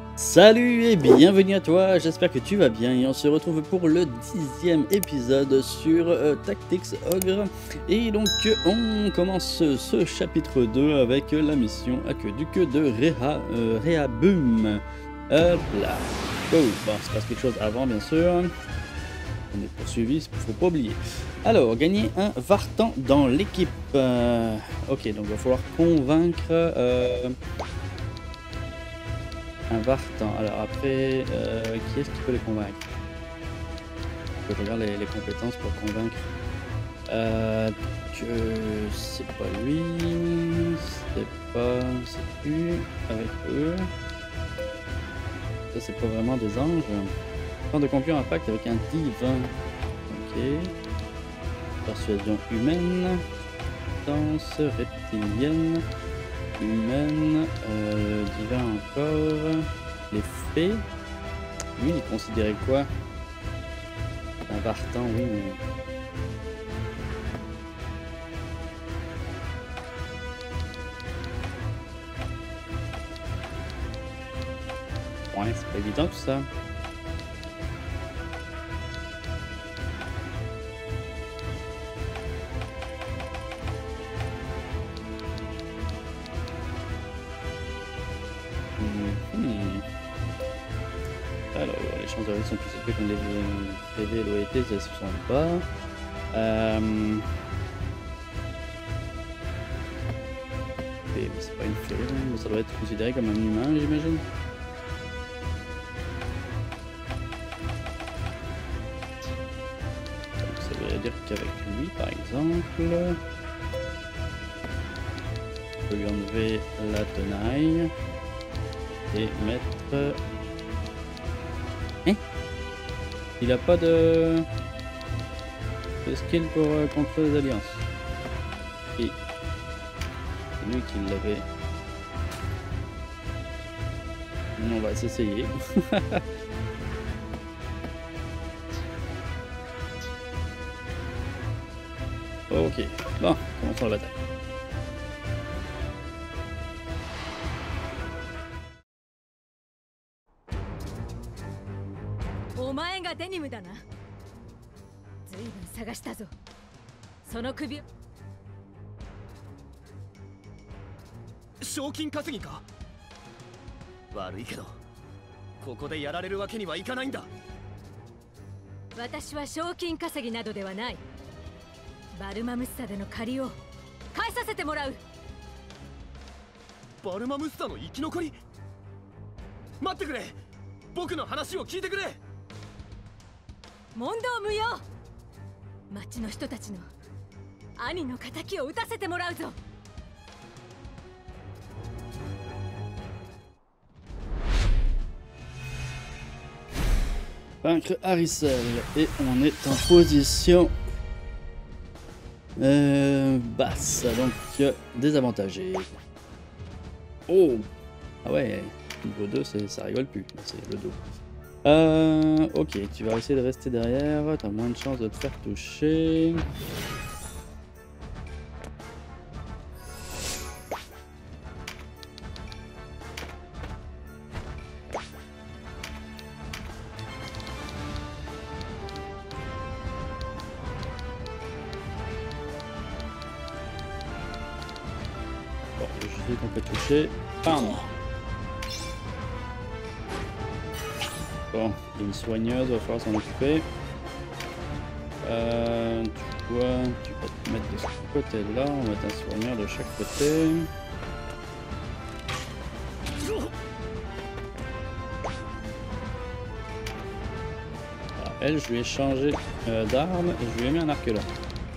Salut et bienvenue à toi, j'espère que tu vas bien et on se retrouve pour le 10e épisode sur Tactics Ogre. Et donc on commence ce chapitre 2 avec la mission aqueduc de Rehaboom. Hop là. Oh, bon, il se passe quelque chose avant bien sûr. On est poursuivi, il faut pas oublier. Alors, gagner un Vartan dans l'équipe. Ok, donc il va falloir convaincre... un Vartan. Alors après, qui est-ce qui peut les convaincre? Je regarde les compétences pour convaincre. Que c'est pas lui, c'est plus avec eux. Ça c'est pas vraiment des anges. Temps de conclure un pacte avec un divin. Ok. Persuasion humaine. Danse reptilienne. Humaine, divin encore, les fées, lui il est considéré quoi? Un Vartan, oui, mais... Ouais, c'est pas évident tout ça. Alors, les chances de réussite sont plus élevées comme les PV et l'OET, elles ne sont pas. Mais c'est pas une fée, mais ça doit être considéré comme un humain, j'imagine. Donc ça veut dire qu'avec lui, par exemple, on peut lui enlever la tenaille et mettre... Il a pas de skill pour contre les alliances. Et c'est lui qui l'avait. On va s'essayer. Ok, bon, commençons la bataille. Vaincre Harissel et on est en position basse, donc désavantagé. Oh, ah ouais, niveau 2 ça rigole plus, c'est le dos. Ok, tu vas essayer de rester derrière, t'as moins de chances de te faire toucher. Qu'on peut toucher. Bam. Bon, une soigneuse, va falloir s'en occuper. Toi, tu vas te mettre de ce côté-là, on va mettre un soigneur de chaque côté. Alors, elle, je lui ai changé d'arme et je lui ai mis un arc là.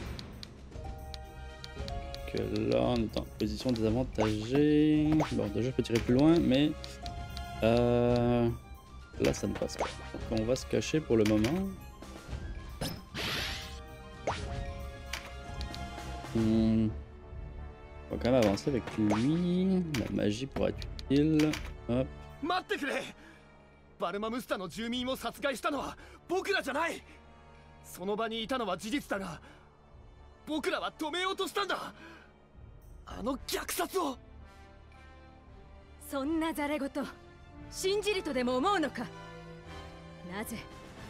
Là on est en position désavantagée. Bon, déjà je peux tirer plus loin, mais là ça ne passe pas. Donc on va se cacher pour le moment. On va quand même avancer avec lui. La magie pourra être utile. Hop. 信じるとでも思うのか。なぜ。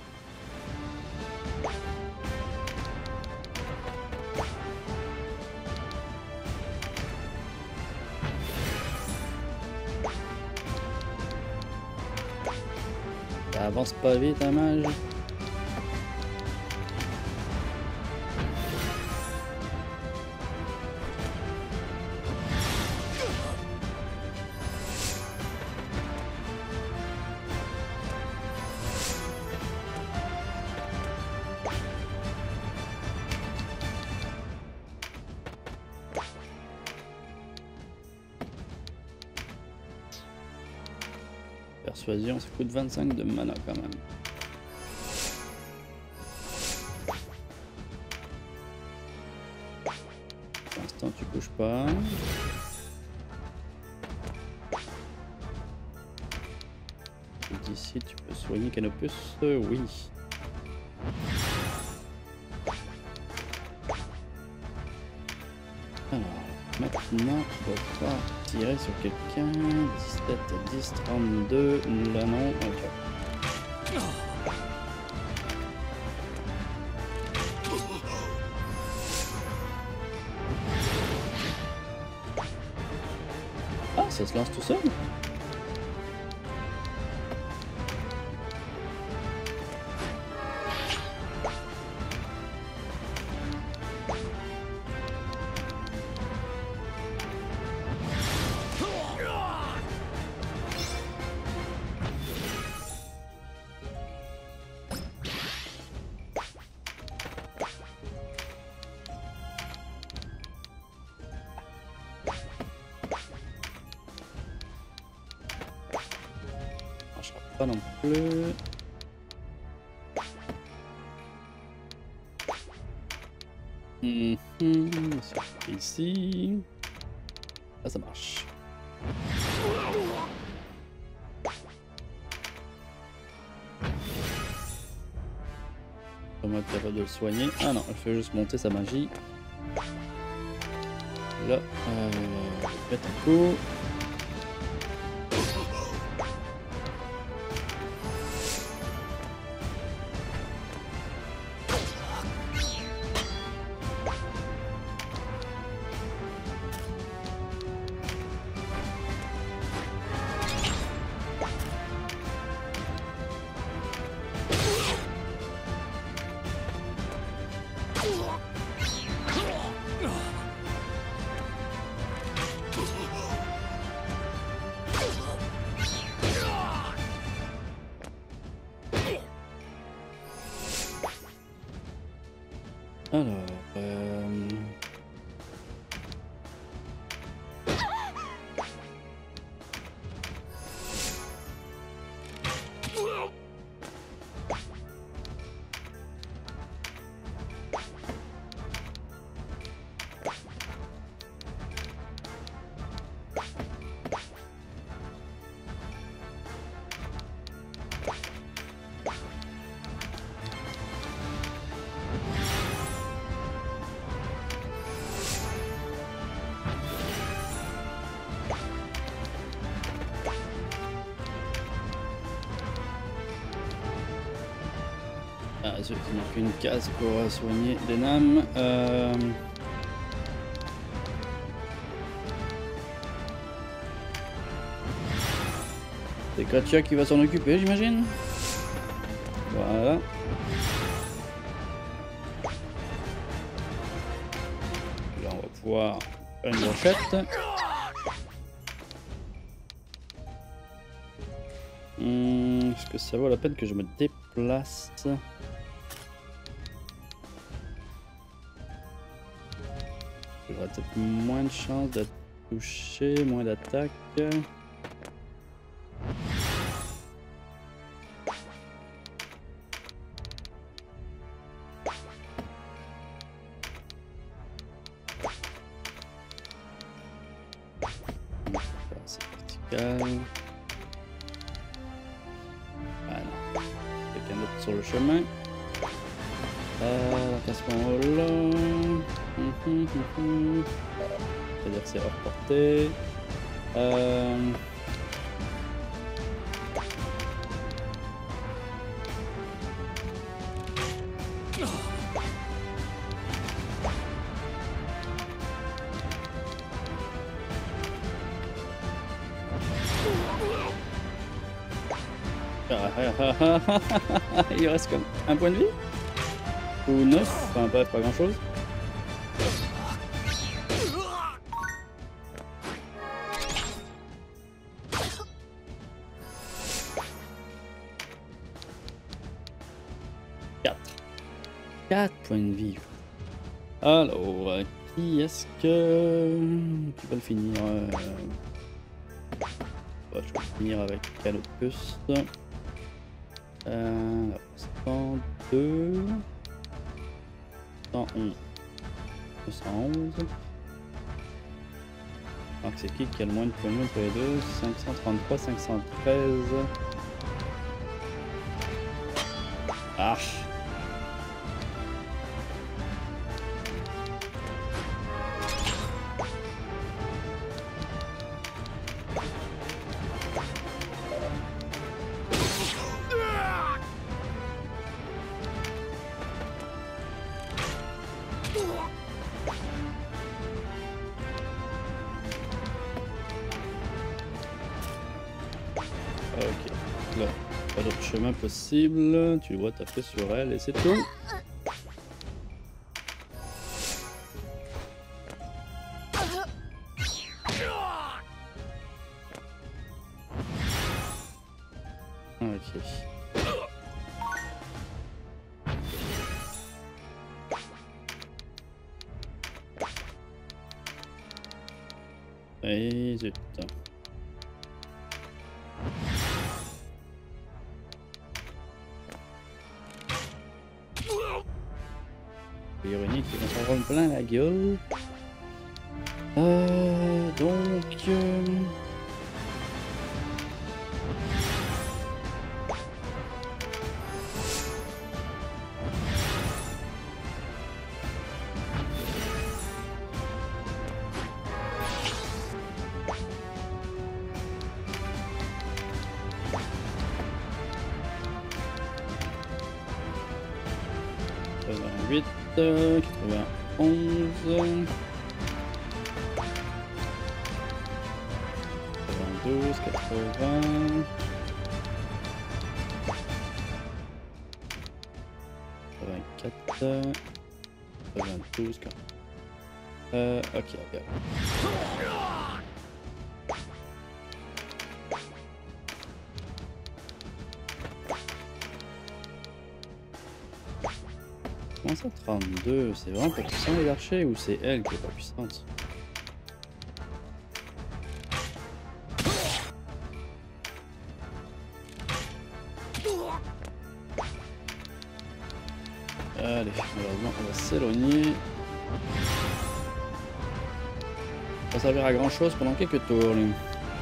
Ça avance pas vite, un mage. Persuasion, ça coûte 25 de mana quand même. Pour l'instant, tu bouges pas. D'ici, tu peux soigner Canopus. Oui. Alors, maintenant, on va pouvoir tirer sur quelqu'un. 17, 10, 32. Là, non. Ok. Ah, ça se lance tout seul? Pas non plus. Ici. Là, ça marche. Comment être capable de le soigner? Ah non, elle fait juste monter sa magie. Là, faites un coup. Alors, ah, il manque une case pour soigner Denham. C'est Katia qui va s'en occuper, j'imagine. Voilà. Là, on va pouvoir faire une brochette. Est-ce que ça vaut la peine que je me déplace? J'aurai peut-être moins de chances de toucher, moins d'attaque. C'est vertical. Ah non, quelqu'un d'autre sur le chemin. Donc à ce moment-là, c'est-à-dire que c'est hors portée. Il reste comme un point de vie? Ou 9, enfin bref, pas grand chose. Quatre points de vie. Alors, qui est-ce que... qui va le finir? Ouais, je vais le finir avec Canopus. 102... 111. 211. Donc c'est qui a le moins de points de vie entre les deux? 533, 513. Ah! Ok, là, pas d'autre chemin possible. Tu dois taper sur elle et c'est tout. Ok. Et zut. Ironique, il va s'en prendre plein la gueule. Donc... ...88, 91... 92, 80... 84... 92, 40... ok, regarde. Comment ça 32? C'est vraiment pas puissant les archers ou c'est elle qui est pas puissante? Allez, malheureusement on va s'éloigner. Ça va servir à grand chose pendant quelques tours. Lui.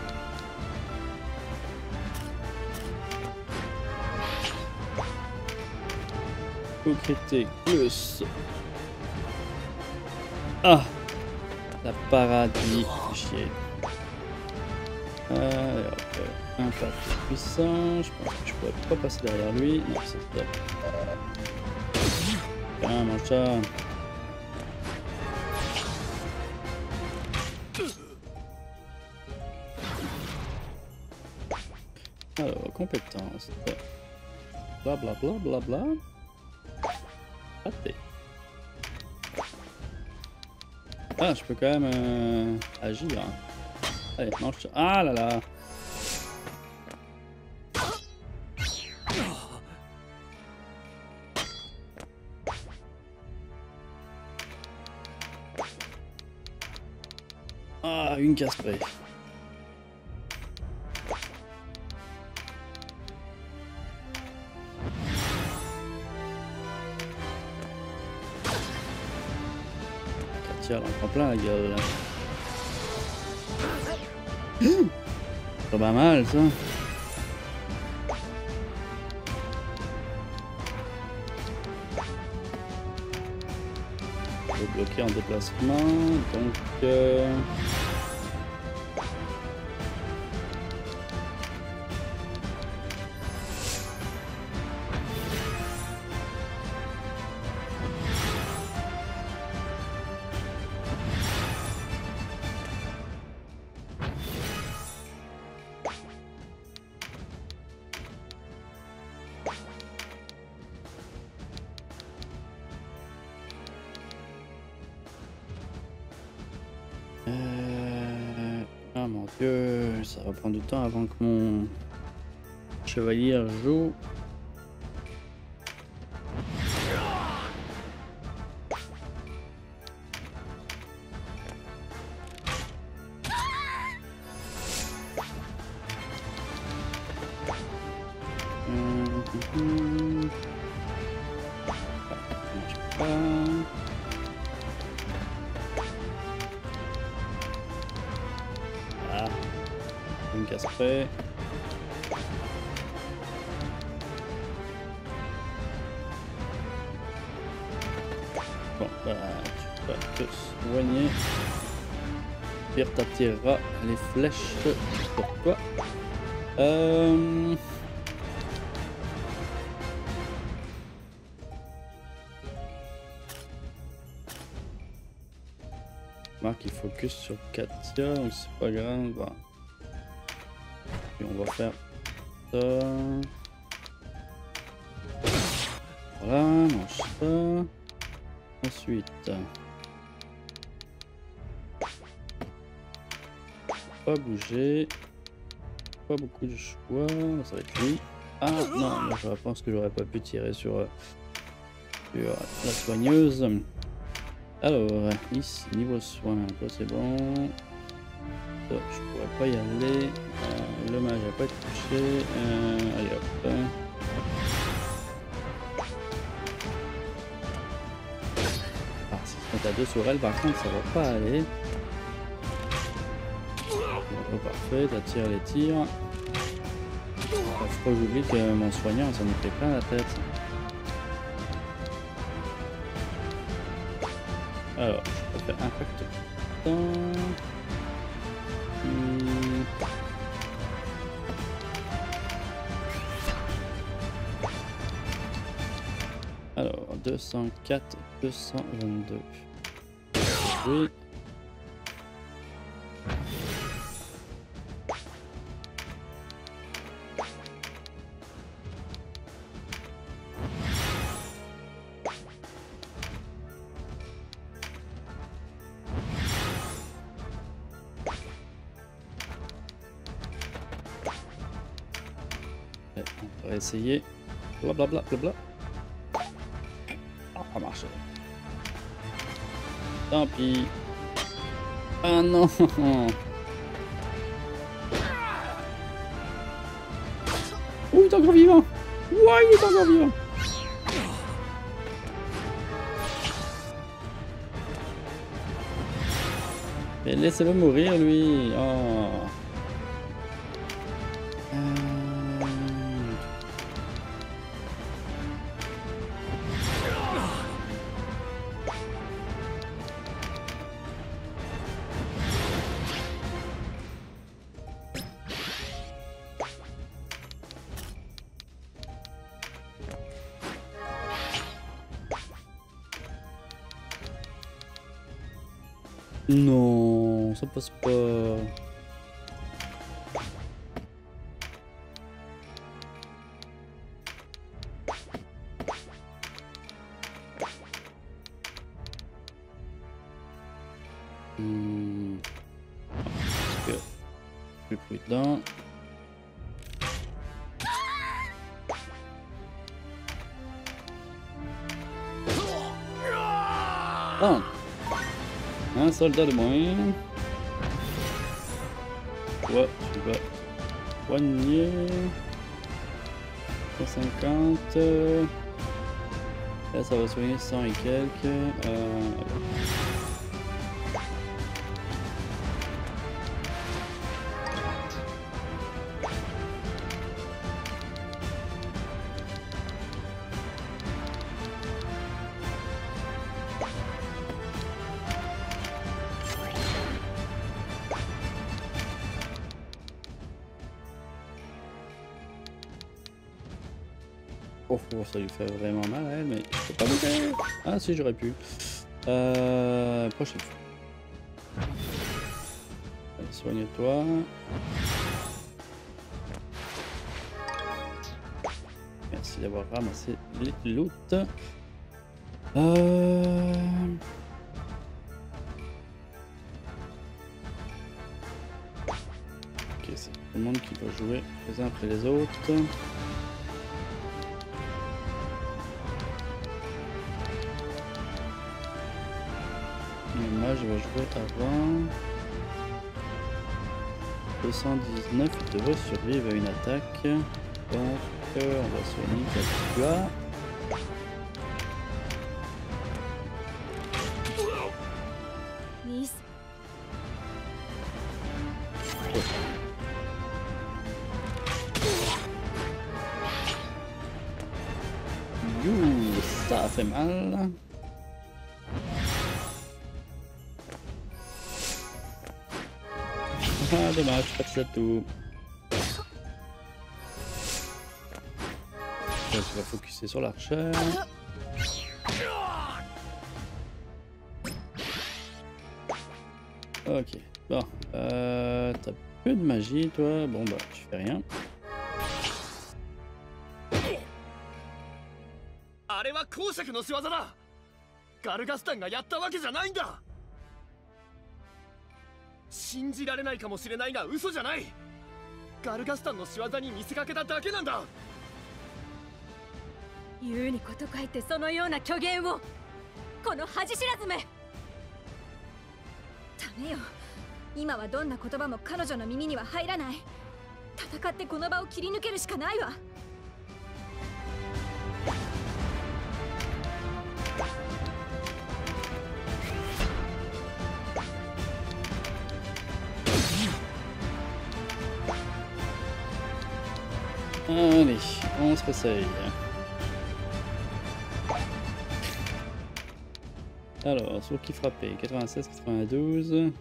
Coup critique plus. Ah! La paradis chier. Allez hop, un pas plus puissant. Je pense que je pourrais pas passer derrière lui. Non, c'est top. Tiens, mange ça. Alors, compétence. Bla bla bla bla bla. Raté. Ah, je peux quand même agir. Allez, mange ça. Ah là là. Ah, une casse près. Katia, elle en prend plein la gueule. C'est pas mal ça. Je vais bloquer en déplacement, donc que ça va prendre du temps avant que mon chevalier joue. Ah, une casse près. Bon, bah, tu vas te soigner. Pire, t'attireras les flèches pour toi. Marc il focus sur Katia, donc c'est pas grave. Bah. Et on va faire ça. Voilà, mange ça. Ensuite, pas bouger. Pas beaucoup de choix, ça va être lui. Ah non, là, je pense que j'aurais pas pu tirer sur la soigneuse. Alors, ici, niveau soin, toi c'est bon. Ça, je pourrais pas y aller. Le mage va pas être touché. Allez hop. Ah, si on est à 2 sur elle, par contre, ça va pas aller. Oh, parfait, t'attires les tirs. Faut que j'oublie que mon soignant, ça me fait plein la tête. Alors, je peux faire impact temps. Alors, 204, 222. Oui. On va essayer. Blablabla, blabla. Ah, ça marche. Tant pis. Ah non. Oh, il est encore vivant. Ouais, il est encore vivant. Mais laissez-le mourir, lui. Oh. Non, ça passe pas. Parce que plus prudent. Bon. Un soldat de moins. Toi, tu vas soigner. 150. Là, ça va soigner 100 et quelques. Oh, ça lui fait vraiment mal à elle, mais je peux pas bouger. Ah si, j'aurais pu. Prochaine fois. Soigne-toi. Merci d'avoir ramassé les loot. le monde qui va jouer les uns après les autres. Mais moi je vais jouer avant. 219, il devrait survivre à une attaque. Donc on va soigner Katua. Youh, ça fait mal. Ah, dommage, pas de tout. Je vais focuser sur l'archer. Ok, bon. T'as peu de magie, toi. Bon, bah, tu fais rien. 言うにこと書いてそのような虚言をこの恥知らずめ。ダメよ、今はどんな言葉も彼女の耳には入らない。戦ってこの場を切り抜けるしかないわ。 Allez, on se réessaye. Alors, sur qui frapper? 96, 92.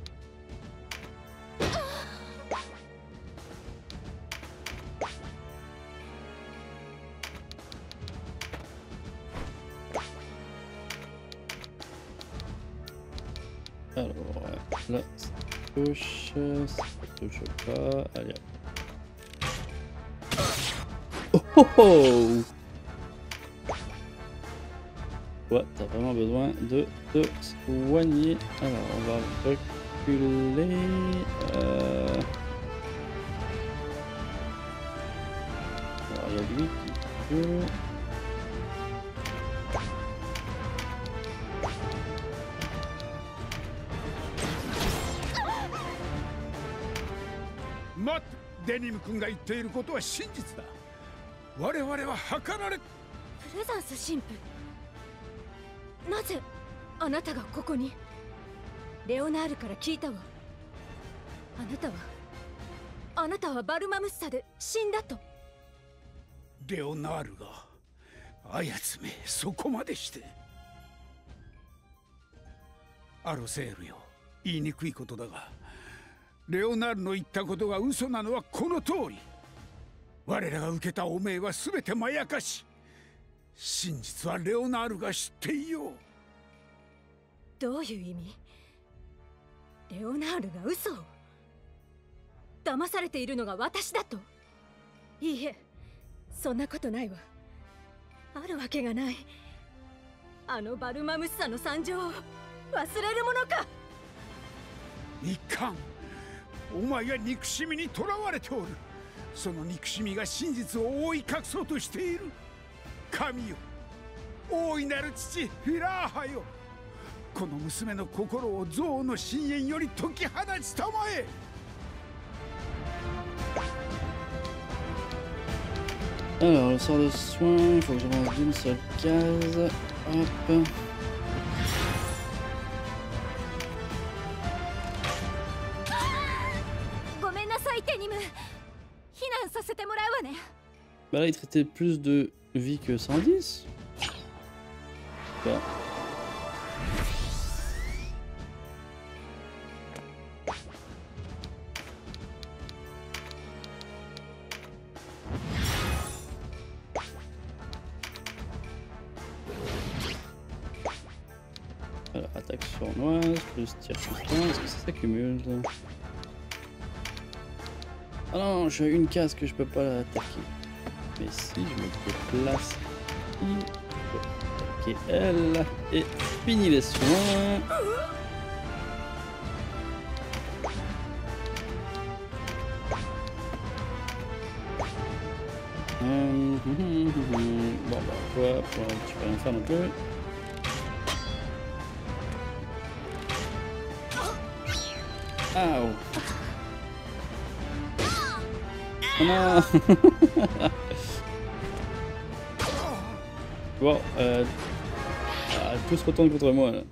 Alors, là, ça touche pas. Allez. Oh oh oh! Ouais, t'as vraiment besoin de te soigner. Alors, on va reculer. Alors, il y a lui qui peut. Mat, Denim-kunが言っていることは真実だ。我々は計られ。 プレザンス神父。なぜあなたがここに？レオナールから聞いたわ。あなたはバルマムッサで死んだと。 レオナールがあやつめ、そこまでして。アロセールよ、言いにくいことだが、レオナールの言ったことが嘘なのはこの通り。我らが受けた汚名は全てまやかし。真実はレオナールが知っていよう。 どういう意味？レオナールが嘘を？騙されているのが私だと？いいえ、そんなことないわ。あるわけがない。あのバルマムッサの惨状を忘れるものか。 いかん。お前は憎しみにとらわれておる。その憎しみが真実を覆い隠そうとしている。神よ、大いなる父フィラーハよ、この娘の心を憎悪の深淵より解き放ちたまえ。 Alors, le sort de soin, il faut que je range d'une seule case. Hop. Bah là, il traitait plus de vie que 110. Bah. Alors, attaque sournoise, plus tir puissant, est-ce que ça s'accumule? Ah non, je suis à une case que je peux pas l'attaquer. Mais si je me déplace ici, je peux attaquer elle et fini les soins. Bon bah toi, tu peux rien faire non plus. Ah oh. Oh non. Bon, tout se retourne contre moi là.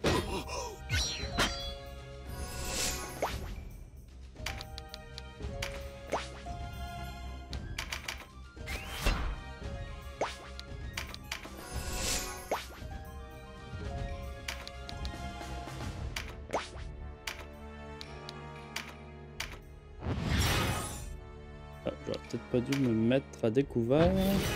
J'aurais peut-être pas dû me mettre à découvert.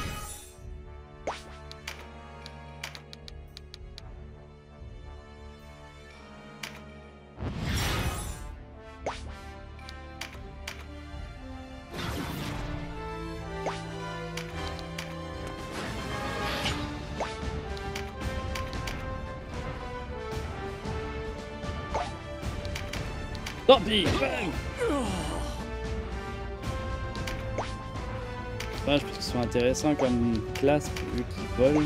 Tant pis, bang! Je pense qu'ils sont intéressants comme classe vu qu'ils volent.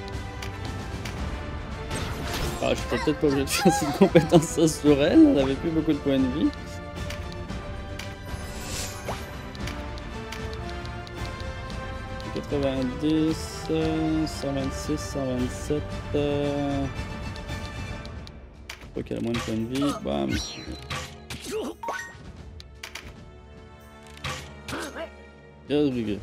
Ah, je suis peut-être pas obligé de faire cette compétence sur elle, elle avait plus beaucoup de points de vie. « 90, 126, 127... Je crois qu'elle a moins de points de vie. Bam. Bien joué.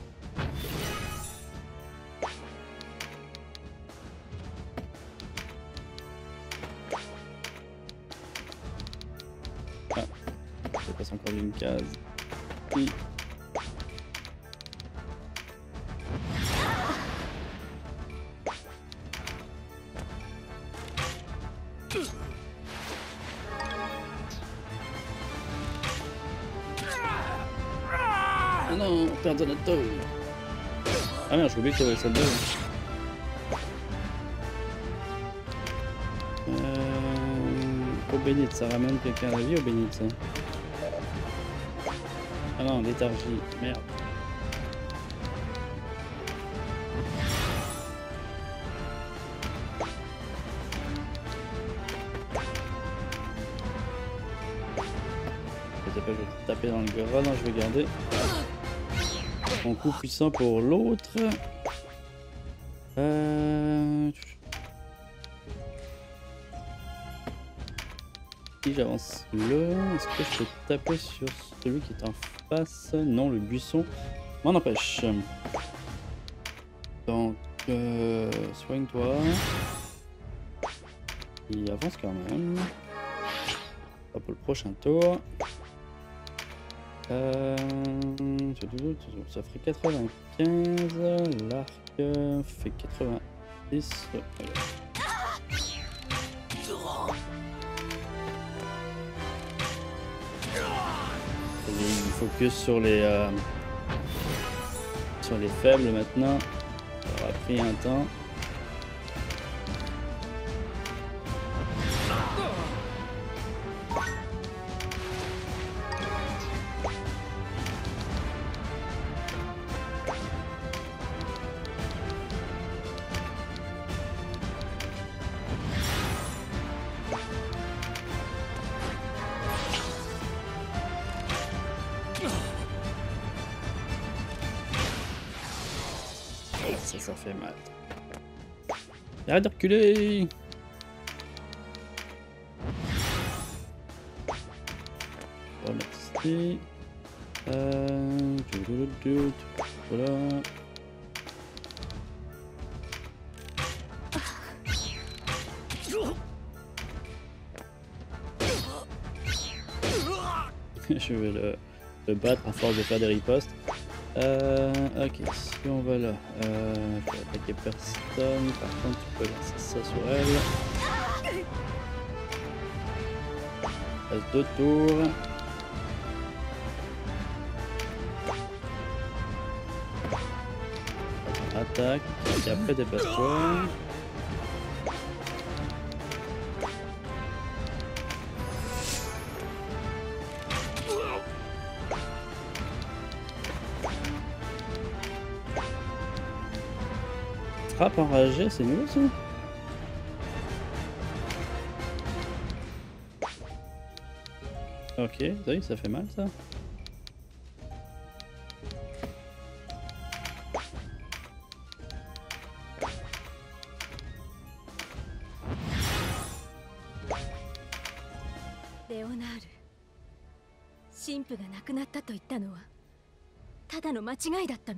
Ah, je passe encore d'une case. Oui. Ah non, Perdonato. Ah merde, j'ai oublié qu'il y avait celle-là. Au bénite, ça ramène quelqu'un à la vie au bénite ça. Ah non, léthargie, merde. Je vais taper dans le gras, non, je vais garder. Mon coup puissant pour l'autre. Si j'avance là, est-ce que je peux taper sur celui qui est en face? Non, le buisson m'en empêche. Donc, soigne-toi. Il avance quand même. Pas pour le prochain tour. Ça ferait 95, l'arc fait 90. Voilà. Il focus sur les faibles maintenant. Ça aura pris un temps. Ça fait mal. Arrête de reculer. On va mettre ici. Voilà. Je vais le battre à force de faire des ripostes. Ok, si on va là, je vais attaquer personne, par contre tu peux lancer ça sur elle. Il reste 2 tours. Attaque, et après dépasse-toi. frappe enragée, c'est nouveau ça? Ok, oui, ça fait mal ça. Léonard, 神父が亡くなったと言ったのはただの間違いだったの？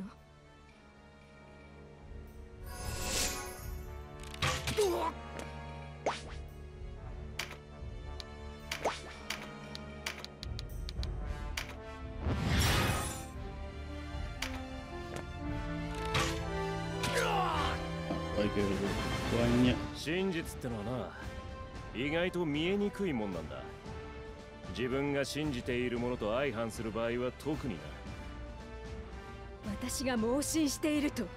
真実ってのはな、意外と見えにくいもんなんだ。自分が信じているものと相反する場合は特にな。 私が盲信していると、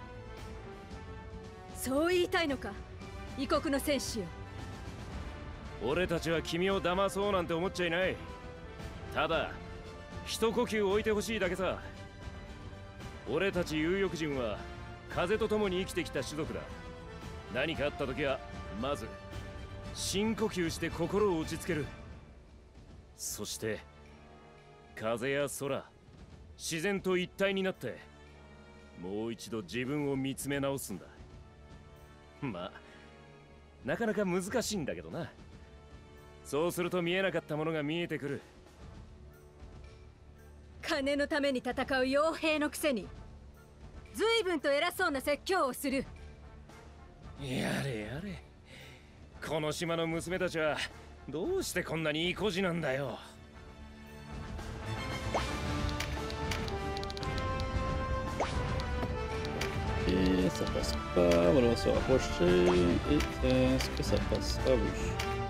そう言いたいのか、異国の戦士よ。 俺たちは君を騙そうなんて思っちゃいない。ただ一呼吸置いてほしいだけさ。俺たち有力人は風と共に生きてきた種族だ。何かあった時はまず深呼吸して心を落ち着ける。そして風や空、自然と一体になってもう一度自分を見つめ直すんだ。まあなかなか難しいんだけどな。そうすると見えなかったものが見えてくる。 金のために戦う傭兵のくせに随分と偉そうな説教をする。 やれやれ、この島の娘たちはどうしてこんなに意固地なんだよ。 Et ça passe pas, voilà, on va se rapprocher. Et est-ce que ça passe? Ah oui.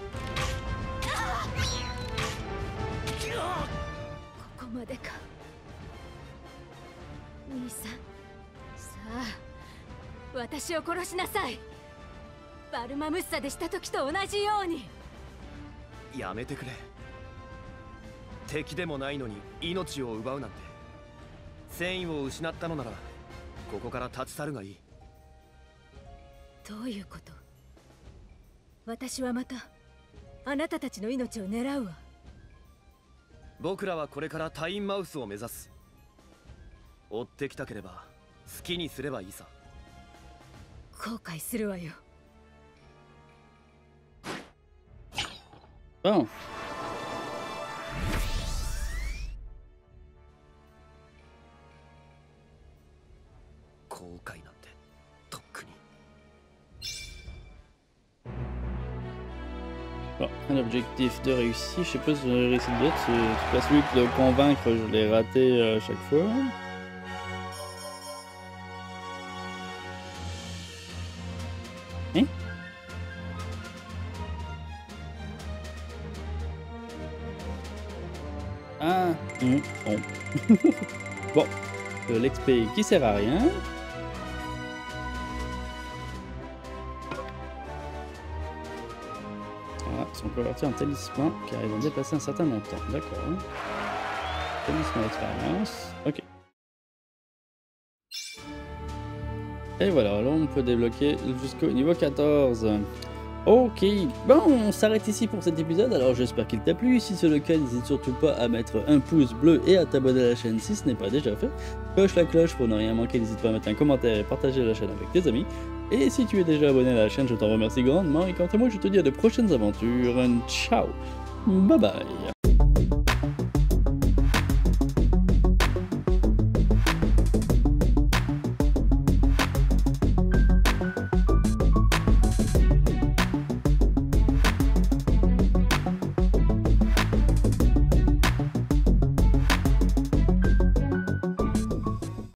ここまでか。兄さん、さあ私を殺しなさい。バルマムッサでした時と同じように。 やめてくれ。敵でもないのに命を奪うなんて。戦意を失ったのならここから立ち去るがいい。 どういうこと？私はまたあなたたちの命を狙うわ。 僕らはこれからタインマウスを目指す。追ってきたければ好きにすればいいさ。 後悔するわよ。 Bon. 後悔なんてとっくに。 Bon, un objectif de réussi. Je sais pas si j'ai réussi le l'autre. C'est pas celui de le convaincre, je l'ai raté à chaque fois. Hein? Ah, bon. Bon, l'XP qui sert à rien. Voilà, ils sont convertis en talisman car ils vont dépasser un certain montant. D'accord. Talisman d'expérience. Ok. Et voilà, là on peut débloquer jusqu'au niveau 14. Ok, bon, on s'arrête ici pour cet épisode, alors j'espère qu'il t'a plu. Si c'est le cas, n'hésite surtout pas à mettre un pouce bleu et à t'abonner à la chaîne si ce n'est pas déjà fait. Coche la cloche pour ne rien manquer, n'hésite pas à mettre un commentaire et partager la chaîne avec tes amis. Et si tu es déjà abonné à la chaîne, je t'en remercie grandement. Et quant à moi, je te dis à de prochaines aventures. Ciao, bye bye.